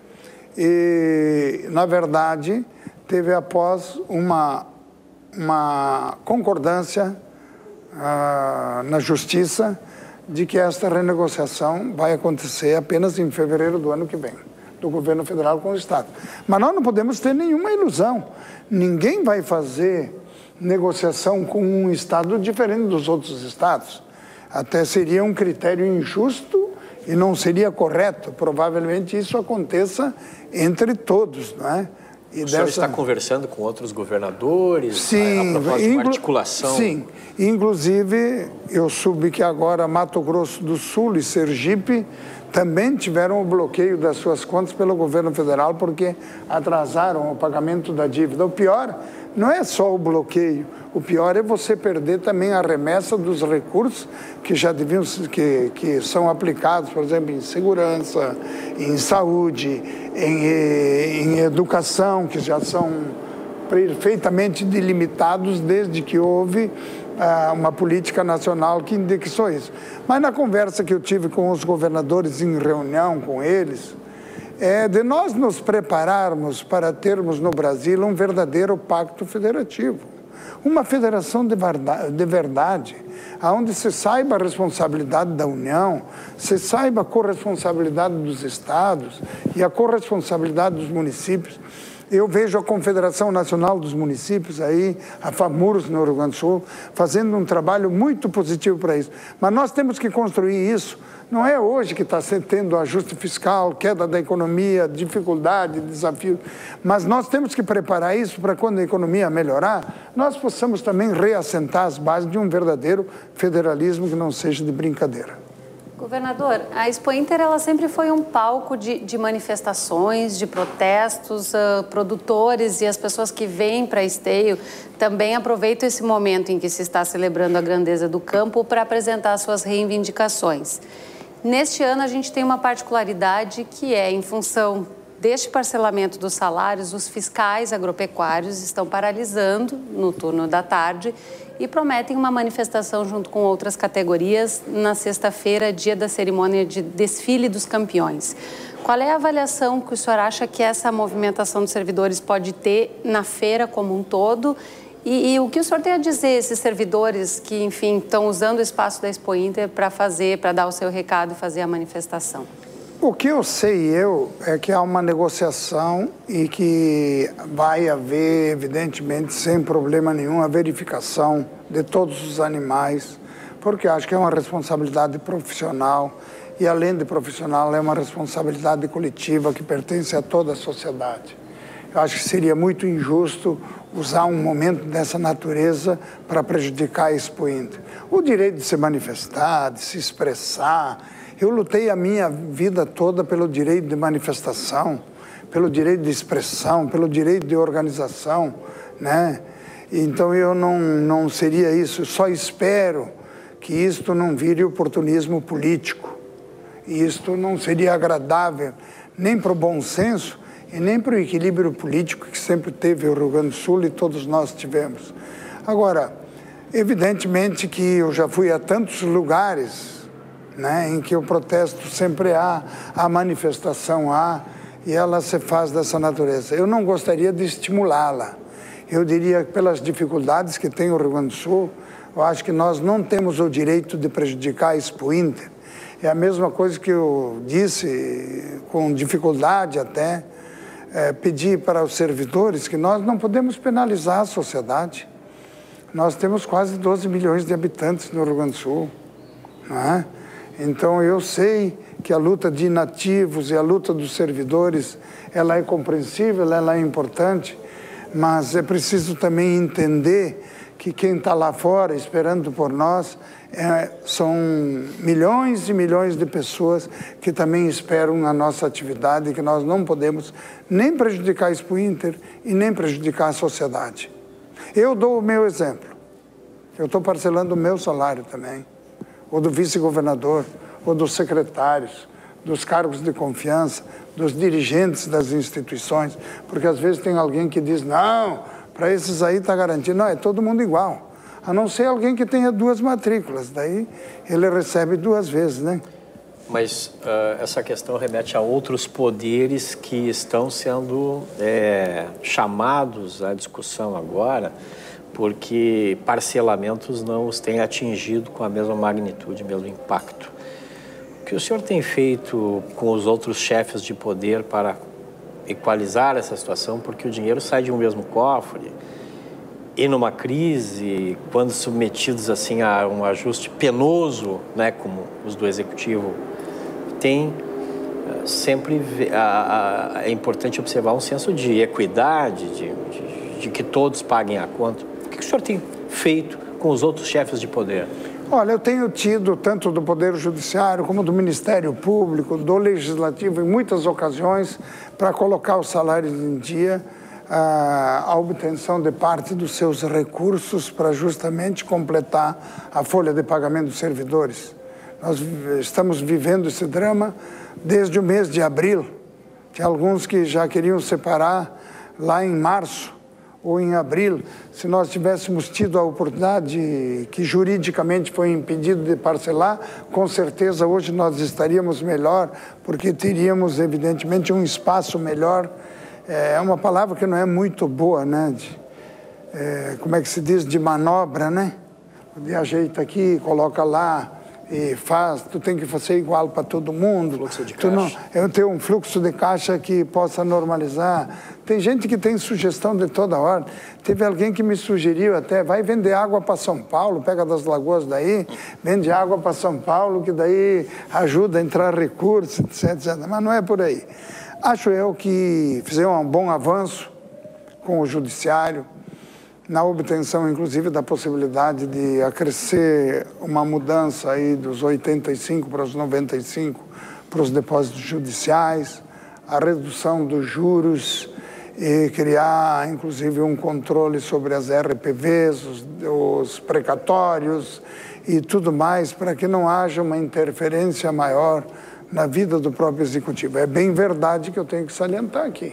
E, na verdade, teve após uma concordância na Justiça de que esta renegociação vai acontecer apenas em fevereiro do ano que vem, do governo federal com o Estado. Mas nós não podemos ter nenhuma ilusão. Ninguém vai fazer negociação com um Estado diferente dos outros Estados. Até seria um critério injusto e não seria correto. Provavelmente isso aconteça entre todos, não é? E
o senhor está conversando com outros governadores?
Sim,
a propósito de uma articulação?
Sim, inclusive eu soube que agora Mato Grosso do Sul e Sergipe também tiveram o bloqueio das suas contas pelo governo federal porque atrasaram o pagamento da dívida. O pior não é só o bloqueio, o pior é você perder também a remessa dos recursos que já deviam, que são aplicados, por exemplo, em segurança, em saúde, em educação, que já são perfeitamente delimitados desde que houve uma política nacional que indexou isso. Mas na conversa que eu tive com os governadores em reunião com eles, é de nós nos prepararmos para termos no Brasil um verdadeiro pacto federativo. Uma federação de verdade, onde se saiba a responsabilidade da União, se saiba a corresponsabilidade dos estados e a corresponsabilidade dos municípios. Eu vejo a Confederação Nacional dos Municípios aí, a FAMURS no Rio Grande do Sul, fazendo um trabalho muito positivo para isso. Mas nós temos que construir isso. Não é hoje que está tendo ajuste fiscal, queda da economia, dificuldade, desafio. Mas nós temos que preparar isso para quando a economia melhorar, nós possamos também reassentar as bases de um verdadeiro federalismo que não seja de brincadeira.
Governador, a Expo Inter ela sempre foi um palco de manifestações, de protestos, produtores e as pessoas que vêm para Esteio também aproveitam esse momento em que se está celebrando a grandeza do campo para apresentar suas reivindicações. Neste ano a gente tem uma particularidade que é, em função deste parcelamento dos salários, os fiscais agropecuários estão paralisando no turno da tarde e prometem uma manifestação junto com outras categorias na sexta-feira, dia da cerimônia de desfile dos campeões. Qual é a avaliação que o senhor acha que essa movimentação dos servidores pode ter na feira como um todo? E o que o senhor tem a dizer, esses servidores que, enfim, estão usando o espaço da Expo Inter para dar o seu recado e fazer a manifestação?
O que eu sei é que há uma negociação e que vai haver, evidentemente, sem problema nenhum, a verificação de todos os animais, porque acho que é uma responsabilidade profissional e, além de profissional, é uma responsabilidade coletiva que pertence a toda a sociedade. Eu acho que seria muito injusto usar um momento dessa natureza para prejudicar a Expo Inter. O direito de se manifestar, de se expressar. Eu lutei a minha vida toda pelo direito de manifestação, pelo direito de expressão, pelo direito de organização, né? Então eu não seria isso. Eu só espero que isto não vire oportunismo político. E isto não seria agradável nem para o bom senso e nem para o equilíbrio político que sempre teve o Rio Grande do Sul e todos nós tivemos. Agora, evidentemente que eu já fui a tantos lugares, né, em que o protesto sempre há, a manifestação há, e ela se faz dessa natureza. Eu não gostaria de estimulá-la. Eu diria que pelas dificuldades que tem o Rio Grande do Sul, eu acho que nós não temos o direito de prejudicar a Expo Inter. É a mesma coisa que eu disse, com dificuldade até, pedir para os servidores que nós não podemos penalizar a sociedade. Nós temos quase 12 milhões de habitantes no Rio Grande do Sul, não é? Então, eu sei que a luta de inativos e a luta dos servidores, ela é compreensível, ela é importante, mas é preciso também entender que quem está lá fora esperando por nós são milhões e milhões de pessoas que também esperam na nossa atividade e que nós não podemos nem prejudicar a Expo Inter e nem prejudicar a sociedade. Eu dou o meu exemplo. Eu estou parcelando o meu salário também, ou do vice-governador, ou dos secretários, dos cargos de confiança, dos dirigentes das instituições, porque às vezes tem alguém que diz, não, para esses aí está garantido. Não, é todo mundo igual, a não ser alguém que tenha 2 matrículas, daí ele recebe 2 vezes, né?
Mas essa questão remete a outros poderes que estão sendo chamados à discussão agora. porque parcelamentos não os têm atingido com a mesma magnitude, mesmo impacto. O que o senhor tem feito com os outros chefes de poder para equalizar essa situação, porque o dinheiro sai de um mesmo cofre e numa crise, quando submetidos assim a um ajuste penoso, né, como os do Executivo, tem sempre é importante observar um senso de equidade, de que todos paguem a conta. O que o senhor tem feito com os outros chefes de poder?
Olha, eu tenho tido, tanto do Poder Judiciário como do Ministério Público, do Legislativo, em muitas ocasiões, para colocar os salários em dia, a obtenção de parte dos seus recursos para justamente completar a folha de pagamento dos servidores. Nós estamos vivendo esse drama desde o mês de abril. Tinha alguns que já queriam separar lá em março ou em abril. Se nós tivéssemos tido a oportunidade que juridicamente foi impedido de parcelar, com certeza hoje nós estaríamos melhor, porque teríamos evidentemente um espaço melhor. É uma palavra que não é muito boa, né? Como é que se diz? De manobra, né? De ajeita aqui, coloca lá e faz. Tu tem que fazer igual para todo mundo.
Fluxo de caixa.
Eu tenho um fluxo de caixa que possa normalizar. Tem gente que tem sugestão de toda hora. Teve alguém que me sugeriu até, vai vender água para São Paulo, pega das lagoas daí, vende água para São Paulo, que daí ajuda a entrar recursos, etc. Mas não é por aí. Acho eu que fizeram um bom avanço com o Judiciário, na obtenção, inclusive, da possibilidade de acrescer uma mudança aí dos 85 para os 95 para os depósitos judiciais, a redução dos juros e criar, inclusive, um controle sobre as RPVs, os precatórios e tudo mais, para que não haja uma interferência maior na vida do próprio Executivo. É bem verdade que eu tenho que salientar aqui.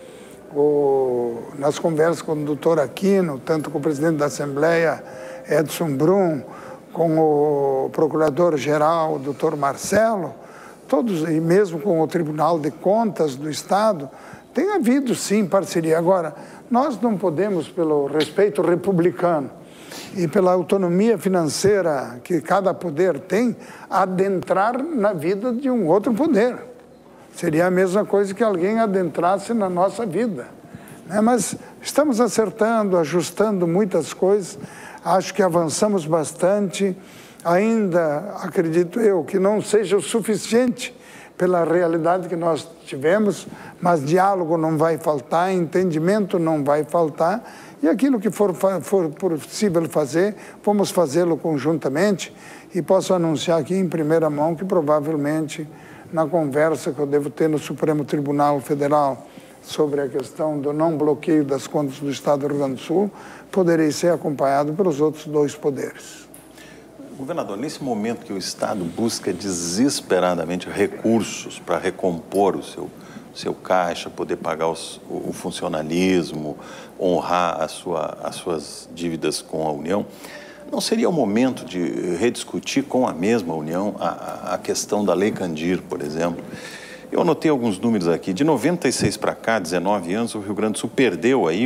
Nas conversas com o doutor Aquino, tanto com o presidente da Assembleia, Edson Brum, com o procurador-geral, o doutor Marcelo, todos, e mesmo com o Tribunal de Contas do Estado, tem havido, sim, parceria. Agora, nós não podemos, pelo respeito republicano e pela autonomia financeira que cada poder tem, adentrar na vida de um outro poder. Seria a mesma coisa que alguém adentrasse na nossa vida, né? Mas estamos acertando, ajustando muitas coisas. Acho que avançamos bastante. Ainda, acredito eu, que não seja o suficiente pela realidade que nós tivemos, mas diálogo não vai faltar, entendimento não vai faltar. E aquilo que for possível fazer, vamos fazê-lo conjuntamente. E posso anunciar aqui em primeira mão que provavelmente, na conversa que eu devo ter no Supremo Tribunal Federal sobre a questão do não bloqueio das contas do Estado do Rio Grande do Sul, poderei ser acompanhado pelos outros dois poderes.
Governador, nesse momento que o Estado busca desesperadamente recursos para recompor o seu caixa, poder pagar o funcionalismo, honrar as suas dívidas com a União, não seria o momento de rediscutir com a mesma União a questão da Lei Candir, por exemplo? Eu anotei alguns números aqui. De 96 para cá, 19 anos, o Rio Grande do Sul perdeu aí,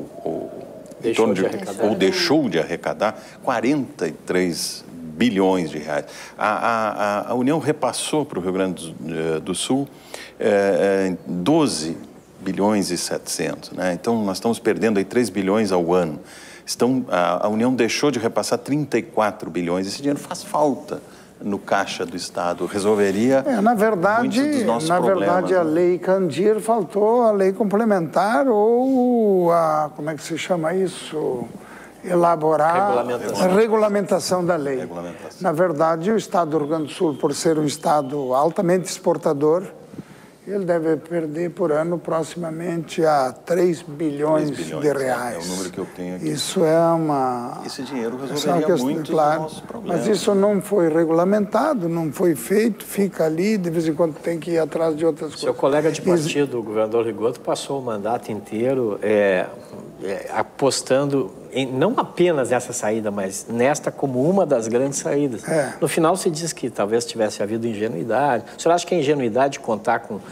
deixou de arrecadar 43 bilhões de reais. A União repassou para o Rio Grande do Sul 12 bilhões e 700, né? Então, nós estamos perdendo aí 3 bilhões ao ano. A União deixou de repassar 34 bilhões. Esse dinheiro faz falta no caixa do Estado. Resolveria muitos dos nossos problemas. Na verdade, a Lei Candir faltou a lei complementar ou como é que se chama isso? Elaborar a regulamentação da lei. Na verdade, o Estado do Rio Grande do Sul, por ser um Estado altamente exportador, ele deve perder por ano proximamente a 3 bilhões de reais. É o número que eu tenho aqui.
Isso é uma...
Esse dinheiro resolveria muitos dos nossos problemas.
Mas isso não foi regulamentado, não foi feito, fica ali, de vez em quando tem que ir atrás de outras coisas.
Seu colega de partido, o governador Rigoto, passou o mandato inteiro apostando não apenas nessa saída, mas nesta como uma das grandes saídas. No final se diz que talvez tivesse havido ingenuidade. O senhor acha que é ingenuidade contar com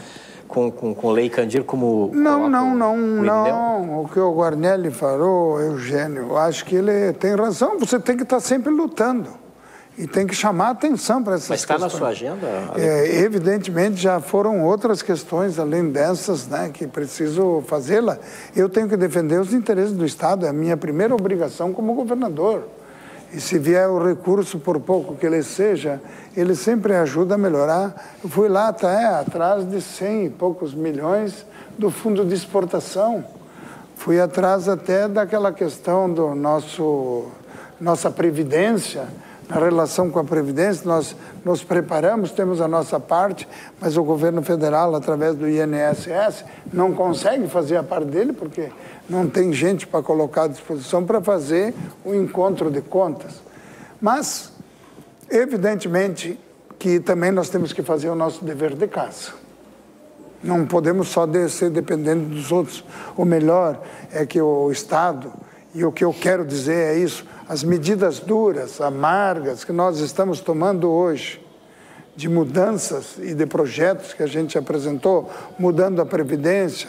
com Lei Candir como...
Não. O que o Guarnelli falou, Eugênio, eu acho que ele tem razão. Você tem que estar sempre lutando e tem que chamar a atenção para essas questões.
Mas está na sua agenda?
Evidentemente, já foram outras questões, além dessas, né, que preciso fazê-la. Eu tenho que defender os interesses do Estado, é a minha primeira obrigação como governador. E se vier o recurso, por pouco que ele seja, ele sempre ajuda a melhorar. Eu fui lá atrás de 100 e poucos milhões do Fundo de Exportação. Fui atrás até daquela questão do nossa Previdência. Na relação com a Previdência, nós nos preparamos, temos a nossa parte, mas o governo federal, através do INSS, não consegue fazer a parte dele, porque não tem gente para colocar à disposição para fazer o encontro de contas. Mas, evidentemente, que também nós temos que fazer o nosso dever de casa. Não podemos só ser dependentes dos outros. O melhor é que o Estado, e o que eu quero dizer é isso, as medidas duras, amargas que nós estamos tomando hoje, de mudanças e de projetos que a gente apresentou, mudando a Previdência,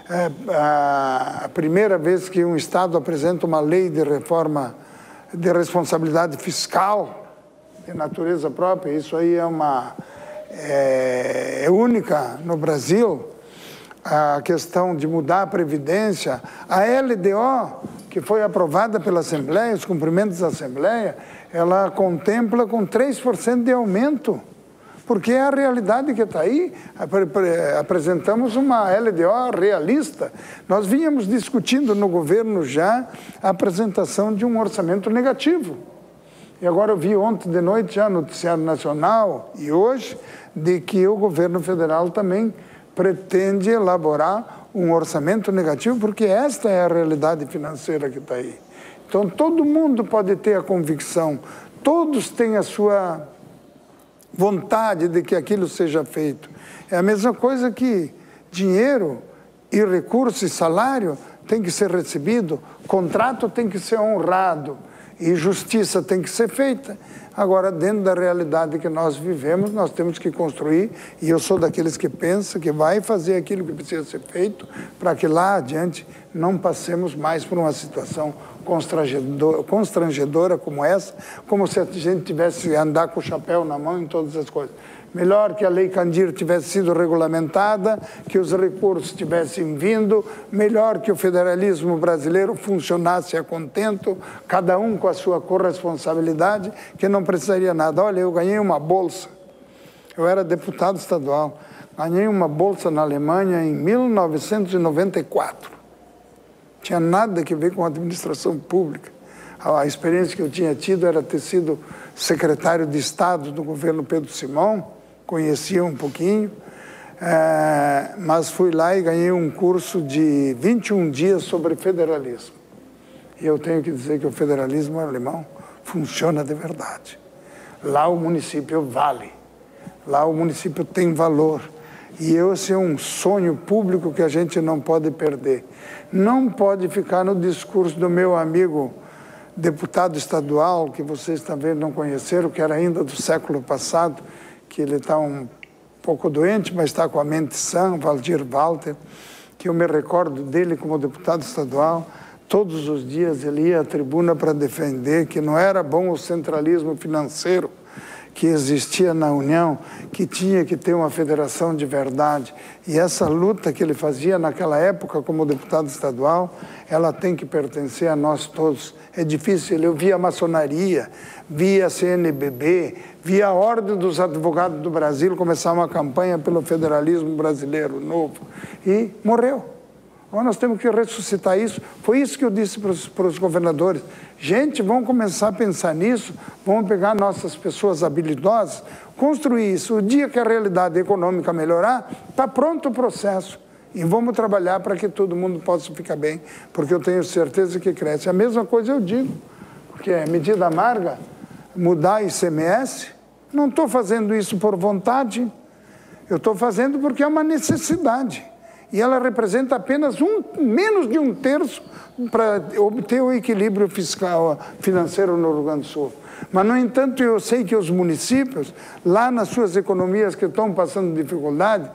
a primeira vez que um Estado apresenta uma lei de reforma de responsabilidade fiscal, de natureza própria, isso aí é única no Brasil, a questão de mudar a Previdência, a LDO, que foi aprovada pela Assembleia, os cumprimentos da Assembleia, ela contempla com 3% de aumento, porque é a realidade que está aí. Apresentamos uma LDO realista. Nós vínhamos discutindo no governo já a apresentação de um orçamento negativo. E agora eu vi ontem de noite já no Noticiário Nacional e hoje, de que o governo federal também pretende elaborar um orçamento negativo, porque esta é a realidade financeira que está aí. Então, todo mundo pode ter a convicção, todos têm a sua vontade de que aquilo seja feito. É a mesma coisa que dinheiro e recurso e salário tem que ser recebido, contrato tem que ser honrado e justiça tem que ser feita. Agora, dentro da realidade que nós vivemos, nós temos que construir, e eu sou daqueles que pensam que vai fazer aquilo que precisa ser feito para que lá adiante não passemos mais por uma situação constrangedora como essa, como se a gente tivesse que andar com o chapéu na mão em todas as coisas. Melhor que a Lei Candir tivesse sido regulamentada, que os recursos tivessem vindo, melhor que o federalismo brasileiro funcionasse a contento, cada um com a sua corresponsabilidade, que não precisaria nada. Olha, eu ganhei uma bolsa, eu era deputado estadual, ganhei uma bolsa na Alemanha em 1994. Tinha nada a ver com a administração pública. A experiência que eu tinha tido era ter sido secretário de Estado do governo Pedro Simão, conhecia um pouquinho, mas fui lá e ganhei um curso de 21 dias sobre federalismo. E eu tenho que dizer que o federalismo alemão funciona de verdade. Lá o município vale, lá o município tem valor. E esse é um sonho público que a gente não pode perder. Não pode ficar no discurso do meu amigo deputado estadual, que vocês talvez não conheceram, que era ainda do século passado, que ele está um pouco doente, mas está com a mente sã, Valdir Walter, que eu me recordo dele como deputado estadual. Todos os dias ele ia à tribuna para defender que não era bom o centralismo financeiro que existia na União, que tinha que ter uma federação de verdade. E essa luta que ele fazia naquela época como deputado estadual, ela tem que pertencer a nós todos. É difícil, eu via a maçonaria, via a CNBB, via a Ordem dos Advogados do Brasil começar uma campanha pelo federalismo brasileiro novo. E morreu. Agora nós temos que ressuscitar isso. Foi isso que eu disse para os governadores. Gente, vamos começar a pensar nisso, vamos pegar nossas pessoas habilidosas, construir isso. O dia que a realidade econômica melhorar, está pronto o processo. E vamos trabalhar para que todo mundo possa ficar bem, porque eu tenho certeza que cresce. A mesma coisa eu digo, porque é medida amarga, mudar ICMS, não estou fazendo isso por vontade, eu estou fazendo porque é uma necessidade. E ela representa apenas menos de 1/3 para obter o equilíbrio fiscal, financeiro no Rio Grande do Sul. Mas, no entanto, eu sei que os municípios, lá nas suas economias que estão passando dificuldade,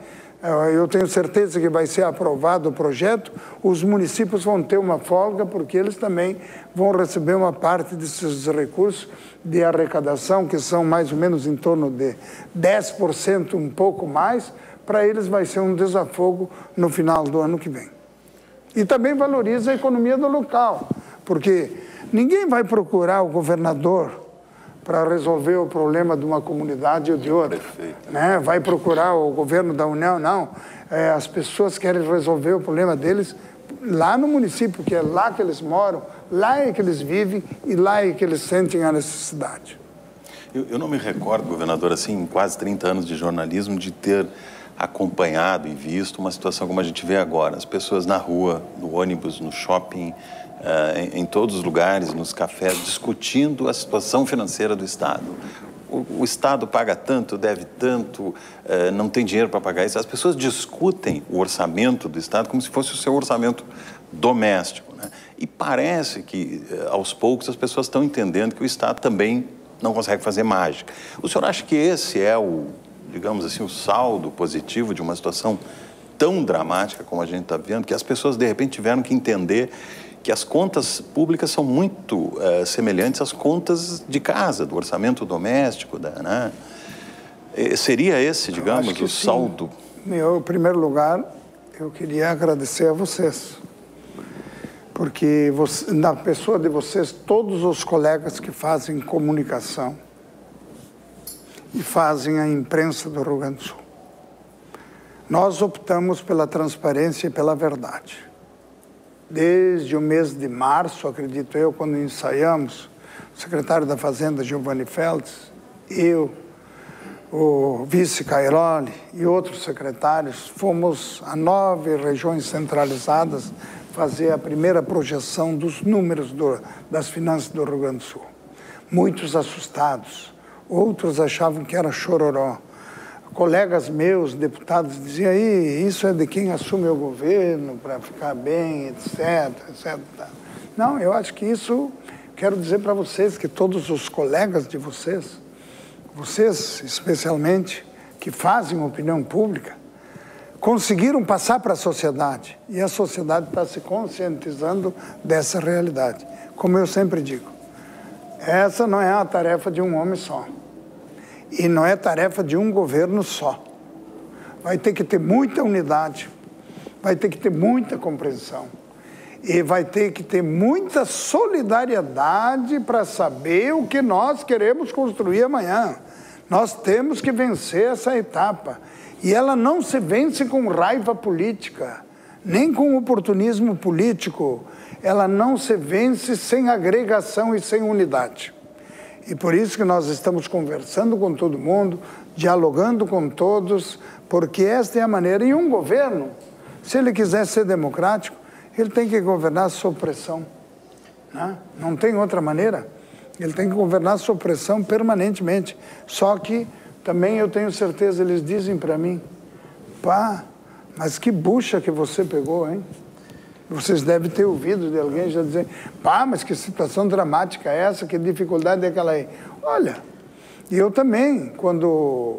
eu tenho certeza que vai ser aprovado o projeto, os municípios vão ter uma folga, porque eles também vão receber uma parte desses recursos de arrecadação, que são mais ou menos em torno de 10%, um pouco mais, para eles vai ser um desafogo no final do ano que vem. E também valoriza a economia do local, porque ninguém vai procurar o governador para resolver o problema de uma comunidade ou de outra. Né? Vai procurar o governo da União, não. As pessoas querem resolver o problema deles lá no município, que é lá que eles moram, lá é que eles vivem e lá é que eles sentem a necessidade.
Eu não me recordo, governador, assim, em quase 30 anos de jornalismo, de ter acompanhado e visto uma situação como a gente vê agora. As pessoas na rua, no ônibus, no shopping, em todos os lugares, nos cafés, discutindo a situação financeira do Estado. O Estado paga tanto, deve tanto, não tem dinheiro para pagar isso. As pessoas discutem o orçamento do Estado como se fosse o seu orçamento doméstico, né? E parece que, aos poucos, as pessoas estão entendendo que o Estado também não consegue fazer mágica. O senhor acha que esse é o, digamos assim, o saldo positivo de uma situação tão dramática como a gente está vendo, que as pessoas, de repente, tiveram que entender que as contas públicas são muito semelhantes às contas de casa, do orçamento doméstico, né? Seria esse, digamos, o saldo?
Em primeiro lugar, eu queria agradecer a vocês, porque na pessoa de vocês, todos os colegas que fazem comunicação e fazem a imprensa do Rio Grande do Sul, nós optamos pela transparência e pela verdade. Desde o mês de março, acredito eu, quando ensaiamos, o secretário da Fazenda, Giovanni Feltes, eu, o vice Cairoli e outros secretários, fomos a 9 regiões centralizadas fazer a primeira projeção dos números das finanças do Rio Grande do Sul. Muitos assustados, outros achavam que era chororó. Colegas meus, deputados, diziam, aí, isso é de quem assume o governo para ficar bem, etc, etc. Não, eu acho que isso, quero dizer para vocês, que todos os colegas de vocês especialmente, que fazem opinião pública, conseguiram passar para a sociedade. E a sociedade está se conscientizando dessa realidade. Como eu sempre digo, essa não é a tarefa de um homem só. E não é tarefa de um governo só. Vai ter que ter muita unidade, vai ter que ter muita compreensão e vai ter que ter muita solidariedade para saber o que nós queremos construir amanhã. Nós temos que vencer essa etapa. E ela não se vence com raiva política, nem com oportunismo político. Ela não se vence sem agregação e sem unidade. E por isso que nós estamos conversando com todo mundo, dialogando com todos, porque esta é a maneira. E um governo, se ele quiser ser democrático, ele tem que governar sob pressão, né? Não tem outra maneira. Ele tem que governar sob pressão permanentemente. Só que também eu tenho certeza, eles dizem para mim, pá, mas que bucha que você pegou, hein? Vocês devem ter ouvido de alguém já dizer, pá, mas que situação dramática é essa, que dificuldade é aquela aí. Olha, e eu também, quando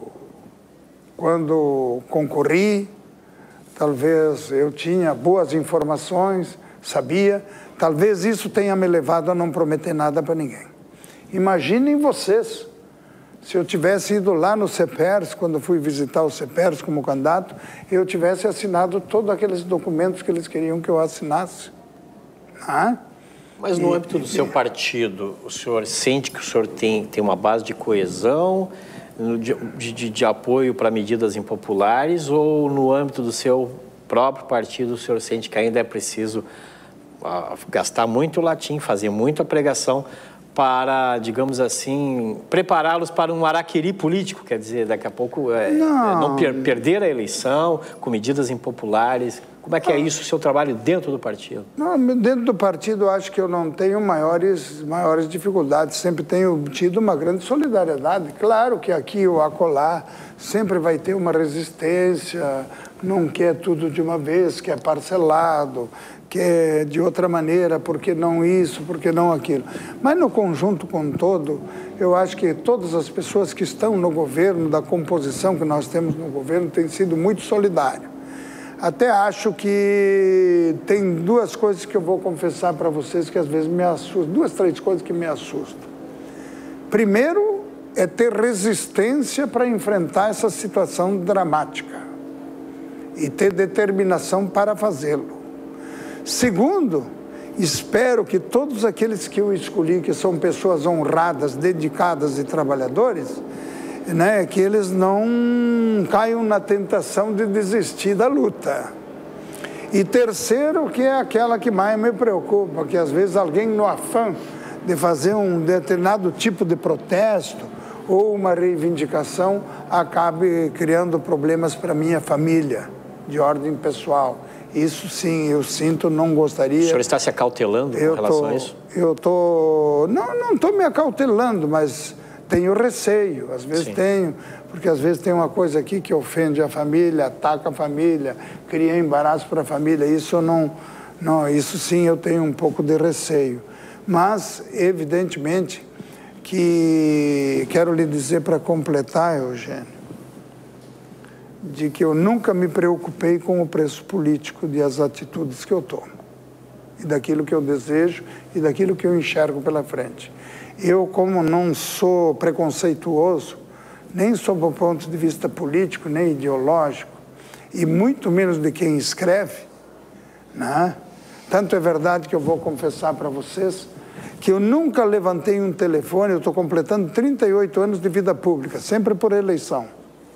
concorri, talvez eu tinha boas informações, sabia, talvez isso tenha me levado a não prometer nada para ninguém. Imaginem vocês, se eu tivesse ido lá no CEPERS, quando eu fui visitar o CEPERS como candidato, eu tivesse assinado todos aqueles documentos que eles queriam que eu assinasse. Ah?
Mas no âmbito do seu partido, o senhor sente que o senhor tem uma base de coesão, de apoio para medidas impopulares, ou no âmbito do seu próprio partido o senhor sente que ainda é preciso gastar muito latim, fazer muita pregação para, digamos assim, prepará-los para um araquiri político, quer dizer, daqui a pouco não perder a eleição com medidas impopulares? Como é que é isso, o seu trabalho dentro do partido?
Não, dentro do partido, eu acho que eu não tenho maiores dificuldades. Sempre tenho tido uma grande solidariedade. Claro que aqui ou acolá sempre vai ter uma resistência, não quer tudo de uma vez, quer parcelado, quer de outra maneira, por que não isso, por que não aquilo. Mas no conjunto com todo, eu acho que todas as pessoas que estão no governo, da composição que nós temos no governo, têm sido muito solidários. Até acho que tem duas coisas que eu vou confessar para vocês que às vezes me assustam, 2, 3 coisas que me assustam. Primeiro, é ter resistência para enfrentar essa situação dramática e ter determinação para fazê-lo. Segundo, espero que todos aqueles que eu escolhi, que são pessoas honradas, dedicadas e trabalhadores, né, que eles não caiam na tentação de desistir da luta. E terceiro, que é aquela que mais me preocupa, que às vezes alguém no afã de fazer um determinado tipo de protesto ou uma reivindicação acabe criando problemas para minha família, de ordem pessoal. Isso sim, eu sinto, não gostaria.
O senhor está se acautelando com relação a isso?
Não estou me acautelando, mas tenho receio, às vezes tenho, porque às vezes tem uma coisa aqui que ofende a família, ataca a família, cria embaraço para a família, isso isso sim eu tenho um pouco de receio. Mas, evidentemente, que quero lhe dizer para completar, Eugênio, de que eu nunca me preocupei com o preço político das atitudes que eu tomo, e daquilo que eu desejo, e daquilo que eu enxergo pela frente. Eu, como não sou preconceituoso, nem sob o ponto de vista político, nem ideológico, e muito menos de quem escreve, né? Tanto é verdade que eu vou confessar para vocês que eu nunca levantei um telefone, eu estou completando 38 anos de vida pública, sempre por eleição.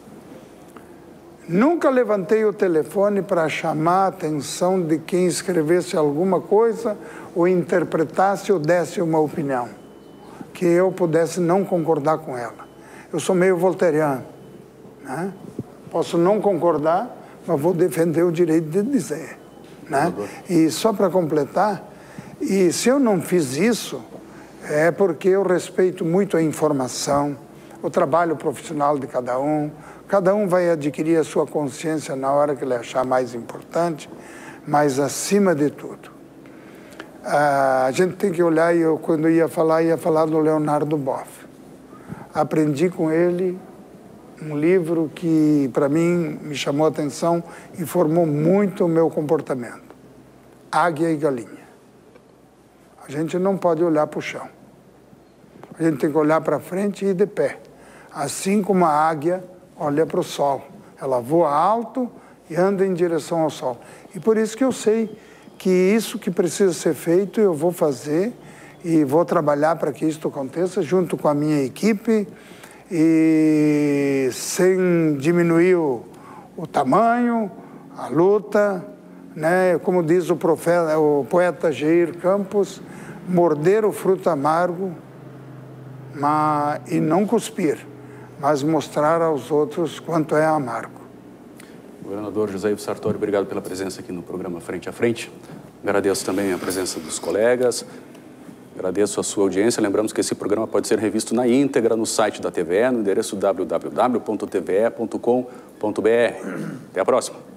Nunca levantei o telefone para chamar a atenção de quem escrevesse alguma coisa ou interpretasse ou desse uma opinião que eu pudesse não concordar com ela. Eu sou meio voltairiano, né? Posso não concordar, mas vou defender o direito de dizer, né? E só para completar, e se eu não fiz isso, é porque eu respeito muito a informação, o trabalho profissional de cada um vai adquirir a sua consciência na hora que ele achar mais importante, mas acima de tudo, a gente tem que olhar, e eu quando ia falar do Leonardo Boff. Aprendi com ele um livro que para mim me chamou a atenção e formou muito o meu comportamento. Águia e Galinha. A gente não pode olhar para o chão. A gente tem que olhar para frente e ir de pé. Assim como a águia olha para o sol. Ela voa alto e anda em direção ao sol. E por isso que eu sei que isso que precisa ser feito, eu vou fazer e vou trabalhar para que isso aconteça junto com a minha equipe e sem diminuir o tamanho, a luta, né? Como diz o poeta Jair Campos, morder o fruto amargo e não cuspir, mas mostrar aos outros quanto é amargo.
Governador José Ivo Sartori, obrigado pela presença aqui no programa Frente a Frente. Agradeço também a presença dos colegas, agradeço a sua audiência. Lembramos que esse programa pode ser revisto na íntegra no site da TVE, no endereço www.tve.com.br. Até a próxima.